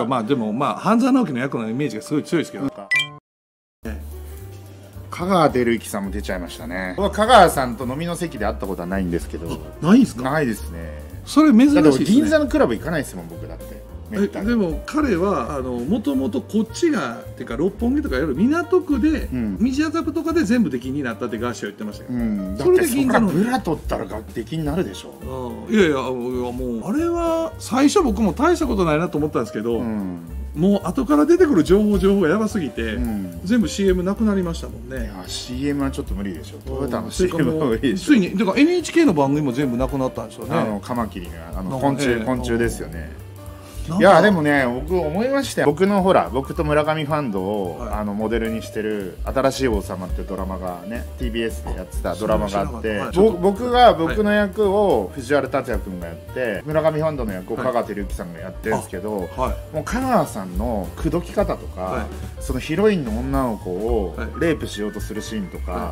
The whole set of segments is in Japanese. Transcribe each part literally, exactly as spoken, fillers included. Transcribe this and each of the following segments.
かまあでもまあ半沢直樹の役のイメージがすごい強いですけど。 香川照之さんも出ちゃいましたね。僕は香川さんと飲みの席で会ったことはないんですけど。 ないですか？ ないですね。 それ珍しいですね。 銀座のクラブ行かないですもん僕だって。 えでも彼はあのもともとこっちがっていうか六本木とかいわゆる港区で、うん、道麻布とかで全部出禁になったってガーシーは言ってましたよ。うん、 それで銀座のブラ取ったら出禁になるでしょ。 いやいやもうあれは最初僕も大したことないなと思ったんですけど。うんもう後から出てくる情報情報がやばすぎて、うん、全部 シーエム なくなりましたもんね。いやシーエム はちょっと無理でしょ。トヨタの シーエム は無理でしょ。 ついにだから エヌエイチケー の番組も全部なくなったんですよね。 あのカマキリがあの昆虫、えー、昆虫ですよね。いやでもね僕思いましたよ。僕のほら僕と村上ファンドを、はい、あのモデルにしてる「新しい王様」ってドラマがね ティービーエス でやってたドラマがあって、はい、僕が僕の役を藤原竜也君がやって、はい、村上ファンドの役を香川照之さんがやってるんですけど、はい、もう香川さんの口説き方とか、はい、そのヒロインの女の子をレイプしようとするシーンとか、はい、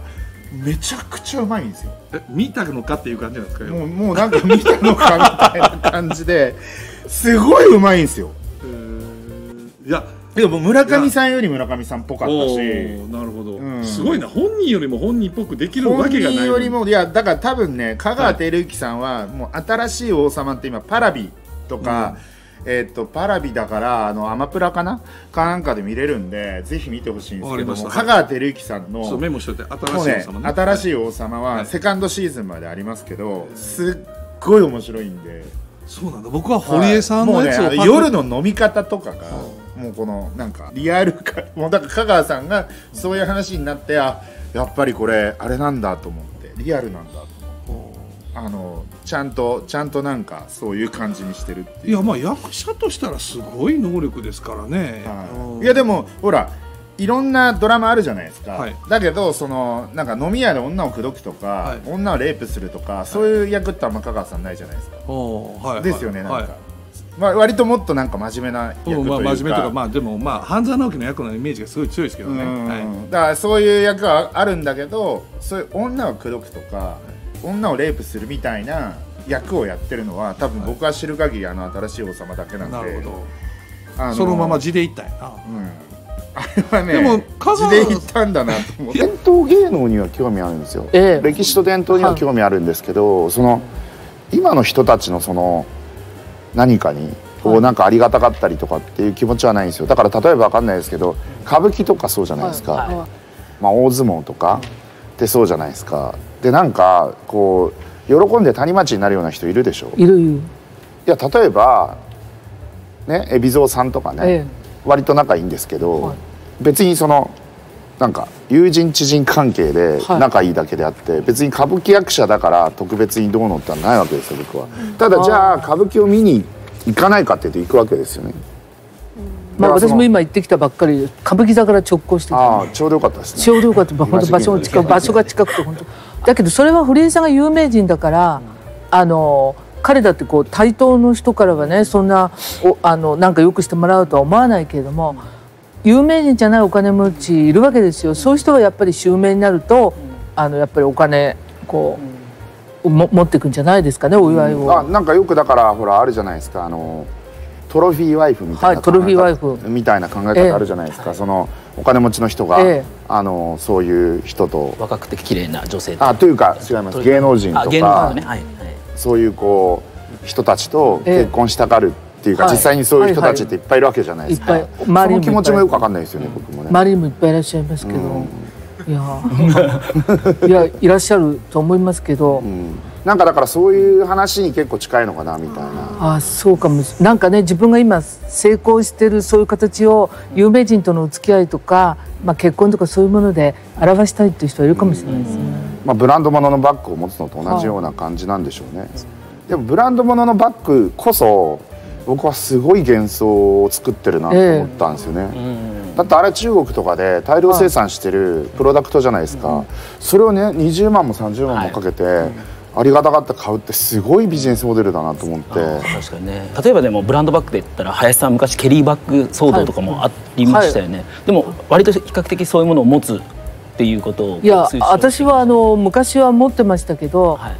めちゃくちゃうまいんですよ。 え見たのかっていう感じなんですか？ もうもうなんか見たのかみたいな感じですごいうまいんですよ。いやでも村上さんより村上さんっぽかったし。 なるほど、うん、すごいな。本人よりも本人っぽくできるわけがない。 本人よりもいやだから多分ね香川照之さんはもう新しい王様って今パラビとか、うん、えっとパラビだからあのアマプラかなかなんかで見れるんでぜひ見てほしいんですけども、香川照之さんのメモしといて新しい王様ね。 新しい王様はセカンドシーズンまでありますけどすっごい面白いんで。 そうなんだ。僕は堀江さんのやつを、 ね、夜の飲み方とかがもうこのなんかリアルかもうだから香川さんがそういう話になってあやっぱりこれあれなんだと思ってリアルなんだと思ってあのちゃんとちゃんとなんかそういう感じにしてるっていう。 いやまあ役者としたらすごい能力ですからね。 はい、いやでもほらいろんなドラマあるじゃないですか、はい、だけどそのなんか飲み屋で女を口説くとか、はい、女をレイプするとか、はい、そういう役ってあんま香川さんないじゃないですか、はい、ですよね。なんか、はい、まあ、割ともっとなんか真面目な役というか、まあ、真面目とかまあでもまあ半沢直樹の役のイメージがすごい強いですけどね、はい、 だからそういう役はあるんだけどそういう女を口説くとか、はい、女をレイプするみたいな役をやってるのは多分僕は知る限りあの新しい王様だけなんで、なるほどあのそのまま地でいったんやな、うんあれはね、でも地で行ったんだなと思って。伝統芸能には興味あるんですよ、ええ、歴史と伝統には興味あるんですけど、はい、その今の人たちのその何かにこうなんかありがたかったりとかっていう気持ちはないんですよ。だから例えば分かんないですけど歌舞伎とかそうじゃないですか、はいはい、まあ大相撲とかってそうじゃないですか。でなんかこう喜んで谷町になるような人いるでしょ。 いるいる。いや例えばね海老蔵さんとかね、ええ割と仲いいんですけど、はい、別にそのなんか友人知人関係で仲いいだけであって、はい、別に歌舞伎役者だから特別にどうのってのはないわけですよ僕は。ただじゃあ歌舞伎を見に行かないかって言うと行くわけですよね。 まあ私も今行ってきたばっかり歌舞伎座から直行してきた。 ああちょうどよかったですね。 ちょうどよかった。本当場所が近く場所が近くて本当。だけどそれは堀江さんが有名人だから、うん、あの。彼だってこう対等の人からはねそんなおあのなんかよくしてもらうとは思わないけれども有名人じゃないお金持ちいるわけですよ。そういう人はやっぱり襲名になるとあのやっぱりお金こうも持っていくんじゃないですかねお祝いを、うん、 あなんかよくだからほらあるじゃないですかあのトロフィーワイフみたいな、はい、 トロフィーワイフみたいな考え方あるじゃないですか、ええ、そのお金持ちの人が、ええ、あのそういう人と若くて綺麗な女性あというか違います芸能人とかそういうこう人たちと結婚したがるっていうか、ええ、実際にそういう人たちっていっぱいいるわけじゃないですか。その気持ちもよくわかんないですよね、僕もね。 周りにもいっぱいいらっしゃいますけど、いやいやいらっしゃると思いますけど、うん、 なんかだからそういう話に結構近いのかなみたいな。 あ、そうかも。なんかね自分が今成功してるそういう形を有名人とのお付き合いとか、まあ、結婚とかそういうもので表したいっていう人はいるかもしれないですね。 まあブランド物のバッグを持つのと同じような感じなんでしょうね。はあでもブランド物のバッグこそ僕はすごい幻想を作ってるなと思ったんですよね、えー、だってあれ中国とかで大量生産してるプロダクトじゃないですか、はい、それをねにじゅうまんもさんじゅうまんもかけて、はい、ありがたがって買うってすごいビジネスモデルだなと思って。 確かにね。例えばでもブランドバッグで言ったら林さん昔ケリーバッグ騒動とかもありましたよね、はい、でも割と比較的そういうものを持つっていうことをいや私はあの昔は持ってましたけど、はい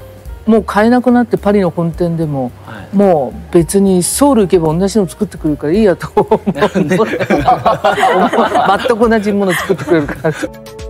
もう買えなくなってパリの本店でも、はい、もう別にソウル行けば同じの作ってくれるからいいやと思う全く同じもの作ってくれるから。